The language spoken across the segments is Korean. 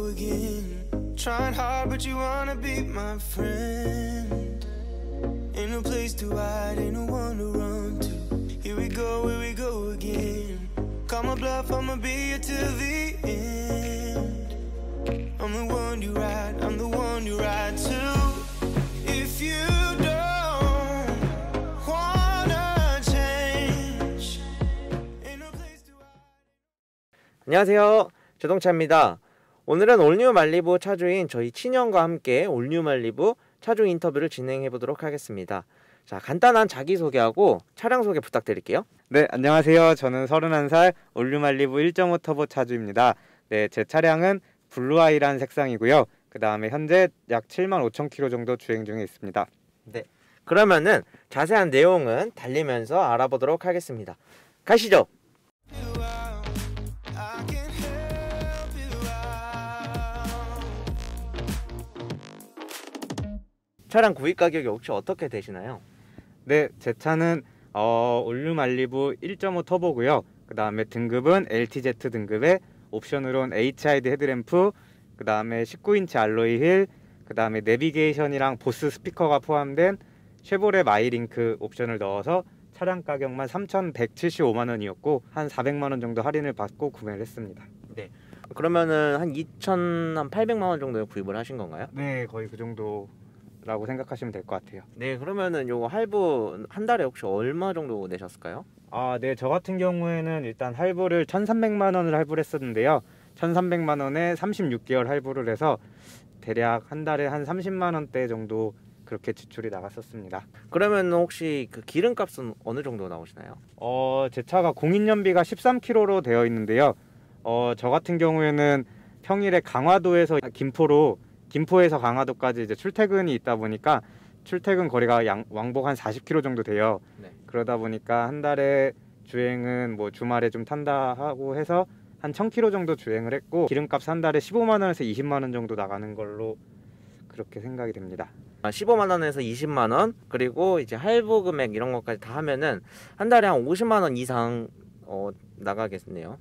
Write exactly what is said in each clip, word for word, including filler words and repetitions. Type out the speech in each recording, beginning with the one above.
go again. Trying hard but you wanna be my friend. Ain't no place to hide, ain't no one to run to. Here we go, here we go again. Call my bluff, I'ma be here till the end. I'm the one you ride, I'm the one you ride to. If you don't wanna change, ain't no place to hide. 안녕하세요, 자동차입니다. 오늘은 올뉴 말리부 차주인 저희 친형과 함께 올뉴 말리부 차주 인터뷰를 진행해 보도록 하겠습니다. 자, 간단한 자기소개하고 차량 소개 부탁드릴게요. 네, 안녕하세요. 저는 서른한 살 올뉴 말리부 일 점 오 터보 차주입니다. 네, 제 차량은 블루아이란 색상이고요. 그 다음에 현재 약 칠만 오천 킬로미터 정도 주행 중에 있습니다. 네, 그러면은 자세한 내용은 달리면서 알아보도록 하겠습니다. 가시죠. 차량 구입 가격이 혹시 어떻게 되시나요? 네, 제 차는 어, 올뉴 말리부 일 점 오 터보고요. 그 다음에 등급은 엘티제드 등급에 옵션으로는 에이치아이디 헤드램프, 그 다음에 십구 인치 알로이 휠, 그 다음에 내비게이션이랑 보스 스피커가 포함된 쉐보레 마이링크 옵션을 넣어서 차량 가격만 삼천백칠십오만 원이었고 한 사백만 원 정도 할인을 받고 구매를 했습니다. 네, 그러면은 한 이천팔백만 원 정도에 구입을 하신 건가요? 네, 거의 그 정도 라고 생각하시면 될 것 같아요. 네, 그러면은 요거 할부 한 달에 혹시 얼마 정도 내셨을까요? 아, 네, 저 같은 경우에는 일단 할부를 천삼백만 원을 할부를 했었는데요. 천삼백만 원에 삼십육 개월 할부를 해서 대략 한 달에 한 삼십만 원대 정도 그렇게 지출이 나갔었습니다. 그러면 혹시 그 기름값은 어느 정도 나오시나요? 어, 제 차가 공인연비가 십삼 킬로미터로 되어 있는데요. 어, 저 같은 경우에는 평일에 강화도에서 김포로 김포에서 강화도까지 이제 출퇴근이 있다 보니까 출퇴근 거리가 양, 왕복 한 사십 킬로미터 정도 돼요. 네. 그러다 보니까 한 달에 주행은 뭐 주말에 좀 탄다 하고 해서 한 천 킬로미터 정도 주행을 했고 기름값 한 달에 십오만 원에서 이십만 원 정도 나가는 걸로 그렇게 생각이 됩니다. 아, 십오만 원에서 이십만 원, 그리고 이제 할부 금액 이런 것까지 다 하면은 한 달에 한 오십만 원 이상 어, 나가겠네요.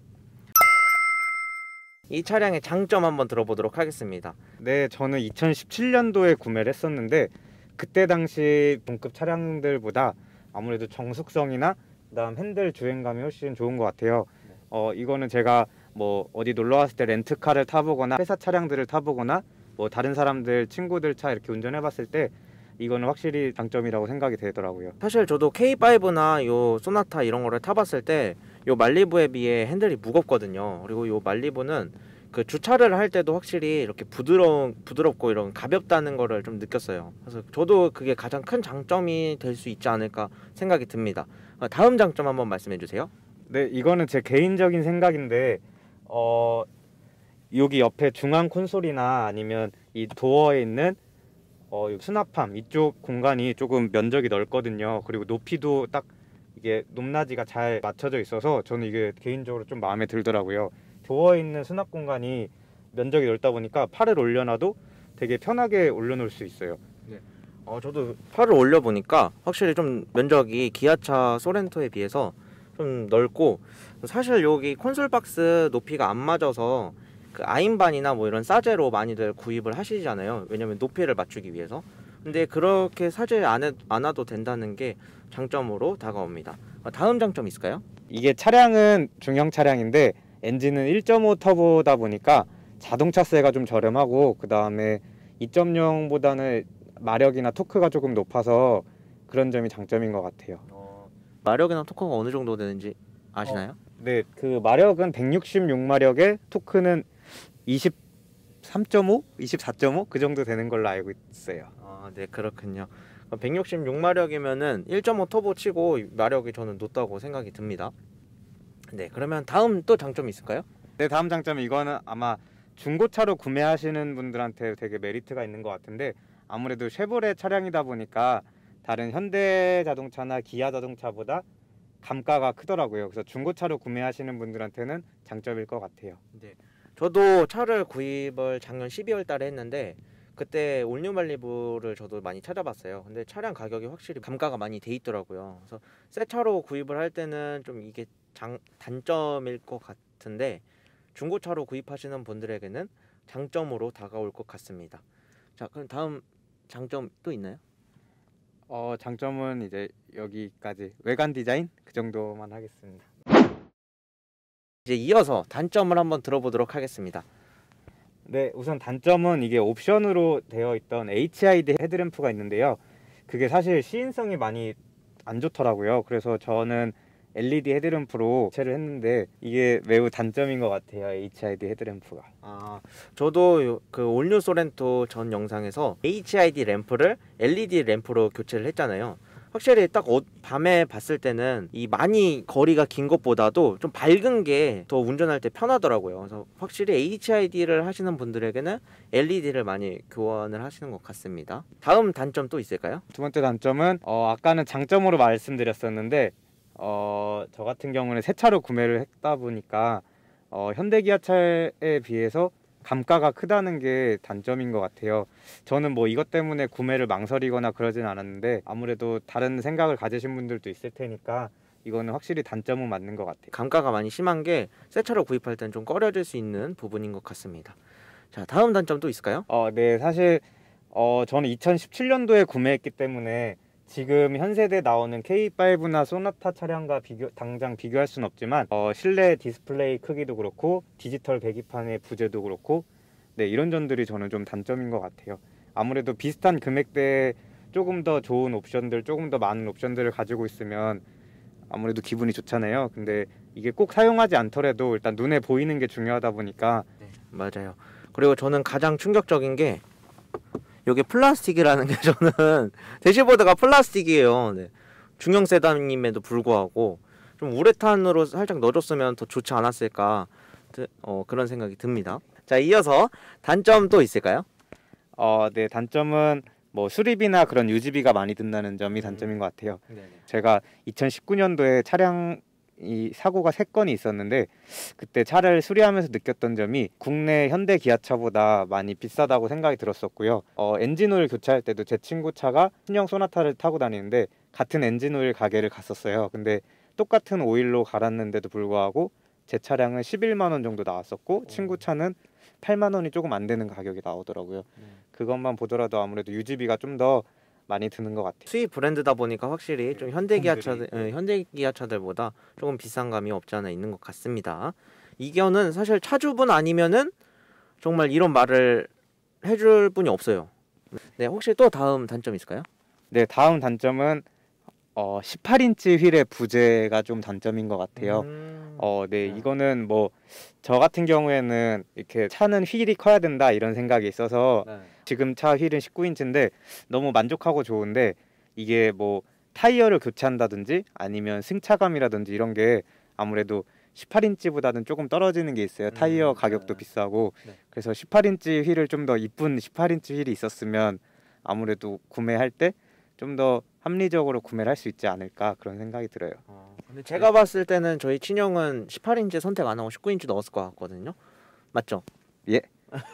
이 차량의 장점 한번 들어보도록 하겠습니다. 네, 저는 이천십칠 년도에 구매를 했었는데 그때 당시 동급 차량들보다 아무래도 정숙성이나 그다음 핸들 주행감이 훨씬 좋은 것 같아요. 어, 이거는 제가 뭐 어디 놀러 왔을 때 렌트카를 타보거나 회사 차량들을 타보거나 뭐 다른 사람들 친구들 차 이렇게 운전해 봤을 때 이거는 확실히 장점이라고 생각이 되더라고요. 사실 저도 케이 파이브나 요 소나타 이런 거를 타봤을 때 요 말리부에 비해 핸들이 무겁거든요. 그리고 요 말리부는 그 주차를 할 때도 확실히 이렇게 부드러운 부드럽고 이런 가볍다는 거를 좀 느꼈어요. 그래서 저도 그게 가장 큰 장점이 될 수 있지 않을까 생각이 듭니다. 다음 장점 한번 말씀해 주세요. 네, 이거는 제 개인적인 생각인데 어, 여기 옆에 중앙 콘솔이나 아니면 이 도어에 있는 어, 수납함 이쪽 공간이 조금 면적이 넓거든요. 그리고 높이도 딱 이게 높낮이가 잘 맞춰져 있어서 저는 이게 개인적으로 좀 마음에 들더라고요. 도어에 있는 수납 공간이 면적이 넓다 보니까 팔을 올려놔도 되게 편하게 올려놓을 수 있어요. 네. 어, 저도 팔을 올려보니까 확실히 좀 면적이 기아차 소렌토에 비해서 좀 넓고, 사실 여기 콘솔 박스 높이가 안 맞아서 그 아인반이나 뭐 이런 싸제로 많이들 구입을 하시잖아요. 왜냐면 높이를 맞추기 위해서. 근데 그렇게 사제 안, 해, 안 와도 된다는 게 장점으로 다가옵니다. 다음 장점 있을까요? 이게 차량은 중형 차량인데 엔진은 일 점 오 터보다 보니까 자동차세가 좀 저렴하고 그 다음에 이 점 영보다는 마력이나 토크가 조금 높아서 그런 점이 장점인 것 같아요. 어, 마력이나 토크가 어느 정도 되는지 아시나요? 어, 네, 그 마력은 백육십육 마력에 토크는 이십삼 점 오, 이십사 점 오 그 정도 되는 걸로 알고 있어요. 아, 네, 그렇군요. 백육십육 마력이면은 일 점 오 터보 치고 마력이 저는 높다고 생각이 듭니다. 네, 그러면 다음 또 장점이 있을까요? 네, 다음 장점은 이거는 아마 중고차로 구매하시는 분들한테 되게 메리트가 있는 것 같은데 아무래도 쉐보레 차량이다 보니까 다른 현대 자동차나 기아 자동차보다 감가가 크더라고요. 그래서 중고차로 구매하시는 분들한테는 장점일 것 같아요. 네, 저도 차를 구입을 작년 십이월 달에 했는데 그때 올뉴 말리부를 저도 많이 찾아봤어요. 근데 차량 가격이 확실히 감가가 많이 돼 있더라고요. 그래서 새 차로 구입을 할 때는 좀 이게 장, 단점일 것 같은데 중고차로 구입하시는 분들에게는 장점으로 다가올 것 같습니다. 자, 그럼 다음 장점 또 있나요? 어, 장점은 이제 여기까지 외관 디자인 그 정도만 하겠습니다. 이제 이어서 단점을 한번 들어보도록 하겠습니다. 네, 우선 단점은 이게 옵션으로 되어 있던 에이치아이디 헤드램프가 있는데요. 그게 사실 시인성이 많이 안 좋더라고요. 그래서 저는 엘이디 헤드램프로 교체를 했는데 이게 매우 단점인 것 같아요. 에이치아이디 헤드램프가. 아, 저도 요- 그 올뉴 소렌토 전 영상에서 에이치아이디 램프를 엘이디 램프로 교체를 했잖아요. 확실히 딱 어, 밤에 봤을 때는 이 많이 거리가 긴 것보다도 좀 밝은 게 더 운전할 때 편하더라고요. 그래서 확실히 에이치아이디를 하시는 분들에게는 엘이디를 많이 교환을 하시는 것 같습니다. 다음 단점 또 있을까요? 두 번째 단점은 어, 아까는 장점으로 말씀드렸었는데 어, 저 같은 경우는 새 차로 구매를 했다 보니까 어, 현대기아차에 비해서 감가가 크다는 게 단점인 것 같아요. 저는 뭐 이것 때문에 구매를 망설이거나 그러진 않았는데 아무래도 다른 생각을 가지신 분들도 있을 테니까 이거는 확실히 단점은 맞는 것 같아요. 감가가 많이 심한 게 새 차로 구입할 땐 좀 꺼려질 수 있는 부분인 것 같습니다. 자, 다음 단점 또 있을까요? 어, 네, 사실 어, 저는 이천십칠 년도에 구매했기 때문에 지금 현 세대에 나오는 케이 파이브나 소나타 차량과 비교, 당장 비교할 수는 없지만 어, 실내 디스플레이 크기도 그렇고 디지털 계기판의 부재도 그렇고 네, 이런 점들이 저는 좀 단점인 것 같아요. 아무래도 비슷한 금액대에 조금 더 좋은 옵션들, 조금 더 많은 옵션들을 가지고 있으면 아무래도 기분이 좋잖아요. 근데 이게 꼭 사용하지 않더라도 일단 눈에 보이는 게 중요하다 보니까 네, 맞아요. 그리고 저는 가장 충격적인 게 이게 플라스틱이라는 게 저는 대시보드가 플라스틱이에요. 네. 중형 세단임에도 불구하고 좀 우레탄으로 살짝 넣어줬으면 더 좋지 않았을까 어, 그런 생각이 듭니다. 자, 이어서 단점 또 있을까요? 어, 네, 단점은 뭐 수리비나 그런 유지비가 많이 든다는 점이 단점인 것 같아요. 네네. 제가 이천십구 년도에 차량 이 사고가 세 건이 있었는데 그때 차를 수리하면서 느꼈던 점이 국내 현대 기아차보다 많이 비싸다고 생각이 들었었고요. 어, 엔진오일 교체할 때도 제 친구 차가 신형 소나타를 타고 다니는데 같은 엔진오일 가게를 갔었어요. 근데 똑같은 오일로 갈았는데도 불구하고 제 차량은 십일만 원 정도 나왔었고 친구 차는 팔만 원이 조금 안 되는 가격이 나오더라고요. 그것만 보더라도 아무래도 유지비가 좀 더 많이 드는 것 같아요. 수입 브랜드다 보니까 확실히 좀 현대기아차들 품들이, 예, 현대기아차들보다 조금 비싼 감이 없지 않아 있는 것 같습니다. 이견은 사실 차주분 아니면은 정말 이런 말을 해줄 분이 없어요. 네, 혹시 또 다음 단점 있을까요? 네, 다음 단점은 어, 십팔 인치 휠의 부재가 좀 단점인 것 같아요. 음... 어, 네, 네. 이거는 뭐 저 같은 경우에는 이렇게 차는 휠이 커야 된다 이런 생각이 있어서 네. 지금 차 휠은 십구 인치인데 너무 만족하고 좋은데 이게 뭐 타이어를 교체한다든지 아니면 승차감이라든지 이런 게 아무래도 십팔 인치보다는 조금 떨어지는 게 있어요. 타이어 음, 가격도 네. 비싸고 네. 그래서 십팔 인치 휠을 좀 더 이쁜 십팔 인치 휠이 있었으면 아무래도 구매할 때 좀 더 합리적으로 구매를 할 수 있지 않을까 그런 생각이 들어요. 어, 근데 제가 봤을 때는 저희 친형은 십팔 인치 선택 안 하고 십구 인치 넣었을 것 같거든요. 맞죠? 예.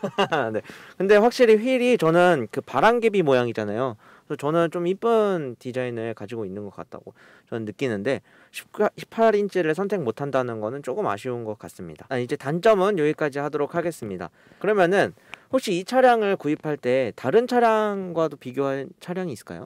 네. 근데 확실히 휠이 저는 그 바람개비 모양이잖아요. 그래서 저는 좀 이쁜 디자인을 가지고 있는 것 같다고 저는 느끼는데 십팔 인치를 선택 못 한다는 거는 조금 아쉬운 것 같습니다. 아, 이제 단점은 여기까지 하도록 하겠습니다. 그러면은 혹시 이 차량을 구입할 때 다른 차량과도 비교할 차량이 있을까요?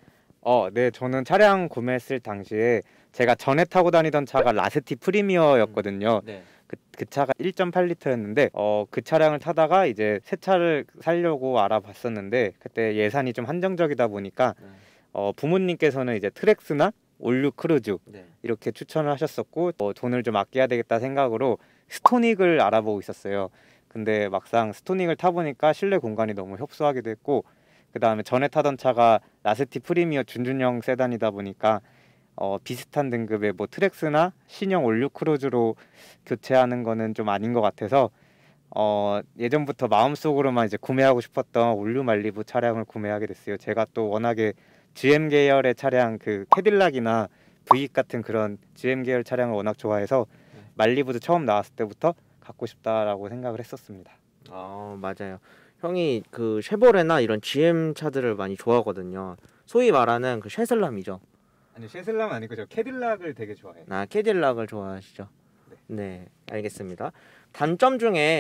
어, 네, 저는 차량 구매했을 당시에 제가 전에 타고 다니던 차가 라스티 프리미어였거든요. 네. 그, 그 차가 일 점 팔 리터였는데 어, 그 차량을 타다가 이제 새 차를 사려고 알아봤었는데 그때 예산이 좀 한정적이다 보니까 네. 어, 부모님께서는 이제 트랙스나 올류 크루즈 네. 이렇게 추천을 하셨었고 어, 돈을 좀 아껴야 되겠다 생각으로 스토닉을 알아보고 있었어요. 근데 막상 스토닉을 타보니까 실내 공간이 너무 협소하기도 했고 그 다음에 전에 타던 차가 라스티 프리미어 준준형 세단이다 보니까 어, 비슷한 등급의 뭐 트랙스나 신형 올류 크루즈로 교체하는 거는 좀 아닌 것 같아서 어, 예전부터 마음속으로만 이제 구매하고 싶었던 올류 말리부 차량을 구매하게 됐어요. 제가 또 워낙에 지엠 계열의 차량 그 캐딜락이나 브이익 같은 그런 지엠 계열 차량을 워낙 좋아해서 말리부도 처음 나왔을 때부터 갖고 싶다라고 생각을 했었습니다. 아, 맞아요. 형이 그 쉐보레나 이런 지엠 차들을 많이 좋아하거든요. 소위 말하는 그 쉐슬람이죠. 아니 쉐슬람 아니고 저 캐딜락을 되게 좋아해요. 아, 캐딜락을 좋아하시죠? 네. 네, 알겠습니다. 단점 중에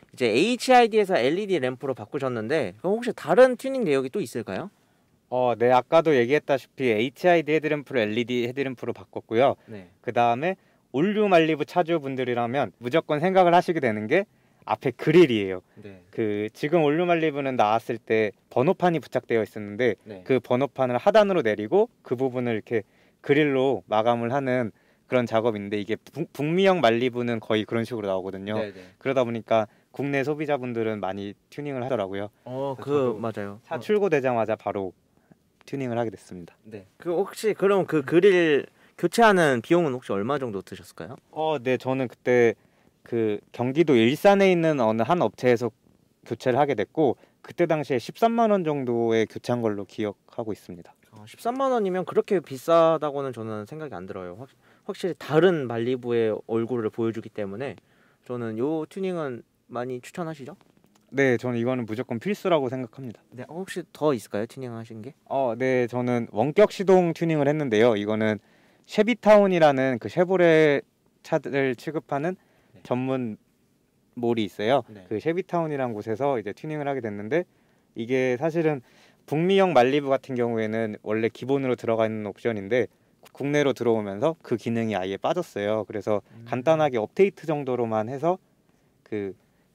이제 에이치아이디에서 엘이디 램프로 바꾸셨는데 그럼 혹시 다른 튜닝 내역이 또 있을까요? 어, 네, 아까도 얘기했다시피 에이치아이디 헤드램프로 엘이디 헤드램프로 바꿨고요. 네. 그 다음에 올류 말리부 차주분들이라면 무조건 생각을 하시게 되는 게 앞에 그릴이에요. 네. 그 지금 올류 말리부는 나왔을 때 번호판이 부착되어 있었는데 네. 그 번호판을 하단으로 내리고 그 부분을 이렇게 그릴로 마감을 하는 그런 작업인데 이게 북, 북미형 말리부는 거의 그런 식으로 나오거든요. 네네. 그러다 보니까 국내 소비자분들은 많이 튜닝을 하더라고요. 어, 그 저도 맞아요. 차 어. 출고되자마자 바로 튜닝을 하게 됐습니다. 네. 그 혹시 그럼 그 그릴 교체하는 비용은 혹시 얼마 정도 드셨을까요? 어, 네, 저는 그때 그 경기도 일산에 있는 어느 한 업체에서 교체를 하게 됐고 그때 당시에 십삼만 원 정도에 교체한 걸로 기억하고 있습니다. 어, 십삼만 원이면 그렇게 비싸다고는 저는 생각이 안 들어요. 확, 확실히 다른 말리부의 얼굴을 보여주기 때문에 저는 요 튜닝은 많이 추천하시죠? 네, 저는 이거는 무조건 필수라고 생각합니다. 네. 어, 혹시 더 있을까요? 튜닝 하신 게? 어, 네, 저는 원격 시동 튜닝을 했는데요. 이거는 쉐비타운이라는 그 쉐보레 차들을 취급하는 네. 전문 몰이 있어요. 네. 그 쉐비타운이라는 곳에서 이제 튜닝을 하게 됐는데 이게 사실은 북미형 말리부 같은 경우에는 원래 기본으로 들어가 있는 옵션인데 국내로 들어오면서 그 기능이 아예 빠졌어요. 그래서 음. 간단하게 업데이트 정도로만 해서 그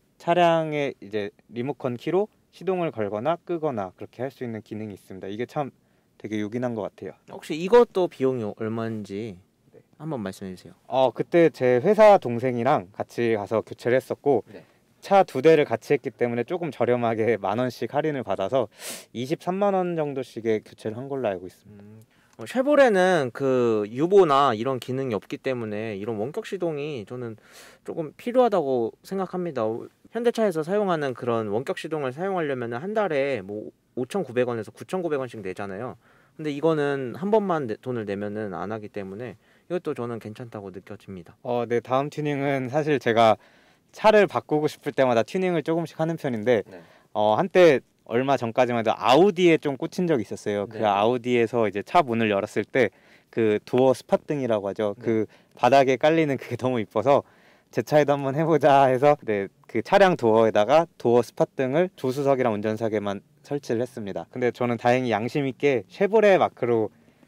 차량의 이제 리모컨 키로 시동을 걸거나 끄거나 그렇게 할 수 있는 기능이 있습니다. 이게 참 되게 요긴한 것 같아요. 혹시 이것도 비용이 얼마인지 네. 한번 말씀해 주세요. 어, 그때 제 회사 동생이랑 같이 가서 교체를 했었고 네. 차 두 대를 같이 했기 때문에 조금 저렴하게 만 원씩 할인을 받아서 이십삼만 원 정도씩의 교체를 한 걸로 알고 있습니다. 음, 어, 쉐보레는 그 유보나 이런 기능이 없기 때문에 이런 원격 시동이 저는 조금 필요하다고 생각합니다. 현대차에서 사용하는 그런 원격 시동을 사용하려면 한 달에 뭐 오천구백 원에서 구천구백 원씩 내잖아요. 근데 이거는 한 번만 내, 돈을 내면은 안 하기 때문에 이것도 저는 괜찮다고 느껴집니다. 어, 네, 다음 튜닝은 사실 제가 차를 바꾸고 싶을 때마다 튜닝을 조금씩 하는 편인데 네. 어, 한때 얼마 전까지만 해도 아우디에 좀 꽂힌 적이 있었어요. 네. 그 아우디에서 이제 차 문을 열었을 때 그 도어 스팟등이라고 하죠. 네. 그 바닥에 깔리는 그게 너무 이뻐서 제 차에도 한번 해보자 해서 네, 그 차량 도어에다가 도어 스팟등을 조수석이랑 운전석에만 설치를 했습니다. 근데 저는 다행히 양심 있게 쉐보레 마크로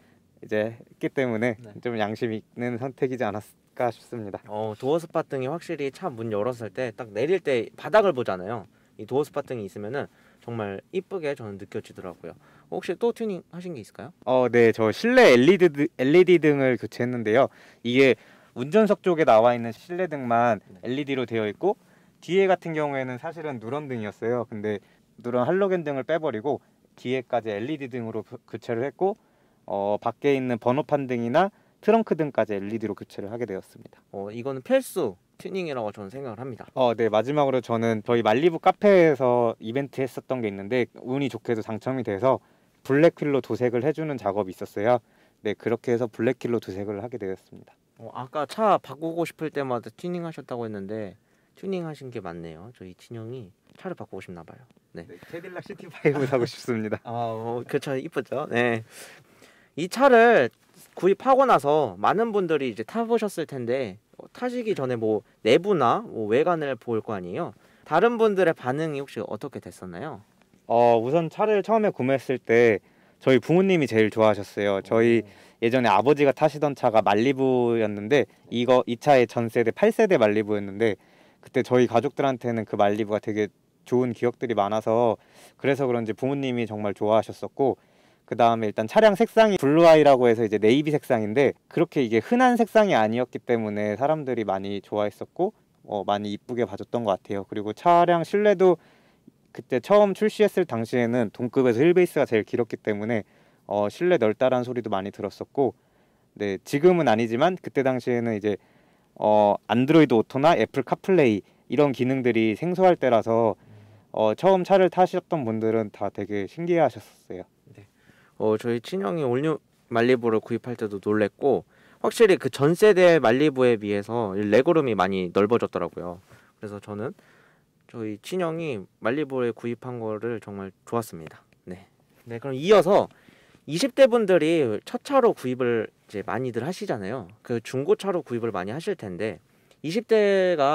이제 했기 때문에 네. 좀 양심 있는 선택이지 않았을까 싶습니다. 어, 도어 스팟 등이 확실히 차 문 열었을 때 딱 내릴 때 바닥을 보잖아요. 이 도어 스팟 등이 있으면은 정말 이쁘게 저는 느껴지더라고요. 혹시 또 튜닝 하신 게 있을까요? 어, 네, 저 실내 엘이디 드- 엘이디 등을 교체했는데요. 이게 운전석 쪽에 나와 있는 실내 등만 네. 엘이디로 되어 있고 뒤에 같은 경우에는 사실은 누런 등이었어요. 근데 누런 할로겐 등을 빼버리고 뒤에까지 엘이디 등으로 교- 교체를 했고 어, 밖에 있는 번호판 등이나 트렁크 등까지 엘이디로 교체를 하게 되었습니다. 어, 이거는 필수 튜닝이라고 저는 생각을 합니다. 어, 네, 마지막으로 저는 저희 말리부 카페에서 이벤트 했었던 게 있는데 운이 좋게도 당첨이 돼서 블랙휠로 도색을 해주는 작업이 있었어요. 네, 그렇게 해서 블랙휠로 도색을 하게 되었습니다. 어, 아까 차 바꾸고 싶을 때마다 튜닝 하셨다고 했는데 튜닝 하신 게 맞네요. 저희 친형이 차를 바꾸고 싶나 봐요. 네. 네, 캐딜락 시티파이브 사고 싶습니다. 아, 어, 그 차 이쁘죠? 네. 이 차를 구입하고 나서 많은 분들이 이제 타보셨을 텐데 어, 타시기 전에 뭐 내부나 뭐 외관을 볼 거 아니에요? 다른 분들의 반응이 혹시 어떻게 됐었나요? 어, 우선 차를 처음에 구매했을 때 저희 부모님이 제일 좋아하셨어요. 저희 예전에 아버지가 타시던 차가 말리부였는데 이거 이 차의 전 세대 팔 세대 말리부였는데 그때 저희 가족들한테는 그 말리부가 되게 좋은 기억들이 많아서 그래서 그런지 부모님이 정말 좋아하셨었고 그 다음에 일단 차량 색상이 블루아이라고 해서 이제 네이비 색상인데 그렇게 이게 흔한 색상이 아니었기 때문에 사람들이 많이 좋아했었고 어, 많이 이쁘게 봐줬던 것 같아요. 그리고 차량 실내도 그때 처음 출시했을 당시에는 동급에서 휠베이스가 제일 길었기 때문에 어, 실내 넓다라는 소리도 많이 들었었고 네, 지금은 아니지만 그때 당시에는 이제 어, 안드로이드 오토나 애플 카플레이 이런 기능들이 생소할 때라서 어, 처음 차를 타셨던 분들은 다 되게 신기해하셨어요. 어, 저희 친형이 올뉴 말리부를 구입할 때도 놀랬고 확실히 그 전 세대 말리부에 비해서 레그룸이 많이 넓어졌더라고요. 그래서 저는 저희 친형이 말리부를 구입한 거를 정말 좋았습니다. 네. 네, 그럼 이어서 이십 대 분들이 첫 차로 구입을 이제 많이들 하시잖아요. 그 중고차로 구입을 많이 하실 텐데 이십 대가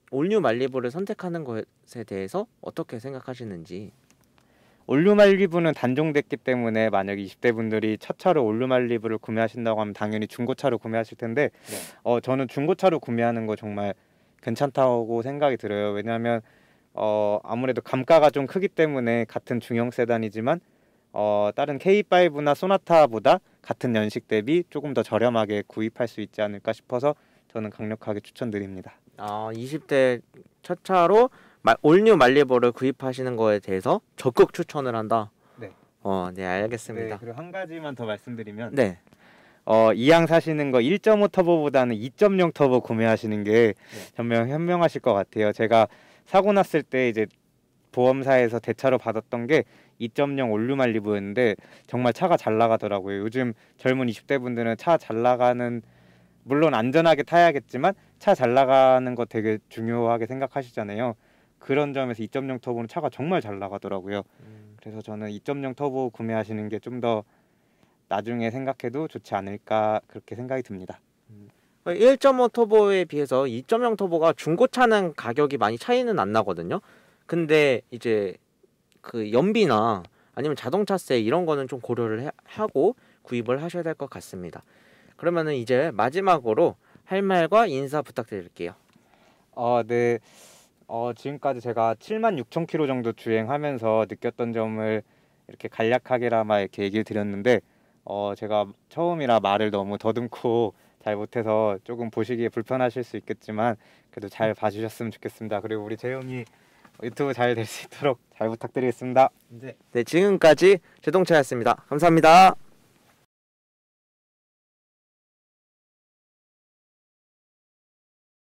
올뉴 말리부를 선택하는 것에 대해서 어떻게 생각하시는지. 올뉴 말리부는 단종됐기 때문에 만약 이십 대 분들이 첫 차로 올뉴 말리부를 구매하신다고 하면 당연히 중고차로 구매하실 텐데 네. 어 저는 중고차로 구매하는 거 정말 괜찮다고 생각이 들어요. 왜냐하면 어 아무래도 감가가 좀 크기 때문에 같은 중형 세단이지만 어 다른 케이 파이브나 소나타보다 같은 연식 대비 조금 더 저렴하게 구입할 수 있지 않을까 싶어서 저는 강력하게 추천드립니다. 아, 이십 대 첫 차로 마, 올뉴 말리부를 구입하시는 거에 대해서 적극 추천을 한다. 네. 어, 네, 알겠습니다. 네, 그리고 한 가지만 더 말씀드리면 네. 어 이항 사시는 거 일 점 오 터보보다는 이 점 영 터보 구매하시는 게 네. 현명 현명하실 것 같아요. 제가 사고 났을 때 이제 보험사에서 대차로 받았던 게 이 점 영 올뉴 말리부였는데 정말 차가 잘 나가더라고요. 요즘 젊은 이십 대 분들은 차 잘 나가는, 물론 안전하게 타야겠지만 차 잘 나가는 거 되게 중요하게 생각하시잖아요. 그런 점에서 이 점 영 터보는 차가 정말 잘 나가더라고요. 음. 그래서 저는 이 점 영 터보 구매하시는 게 좀 더 나중에 생각해도 좋지 않을까 그렇게 생각이 듭니다. 일 점 오 터보에 비해서 이 점 영 터보가 중고차는 가격이 많이 차이는 안 나거든요. 근데 이제 그 연비나 아니면 자동차세 이런 거는 좀 고려를 해, 하고 구입을 하셔야 될 것 같습니다. 그러면은 이제 마지막으로 할 말과 인사 부탁드릴게요. 어, 네. 어, 지금까지 제가 칠만 육천 킬로미터 정도 주행하면서 느꼈던 점을 이렇게 간략하게나마 이렇게 얘기를 드렸는데 어, 제가 처음이라 말을 너무 더듬고 잘 못해서 조금 보시기에 불편하실 수 있겠지만 그래도 잘 봐주셨으면 좋겠습니다. 그리고 우리 재영이 유튜브 잘 될 수 있도록 잘 부탁드리겠습니다. 네, 지금까지 제동차였습니다. 감사합니다.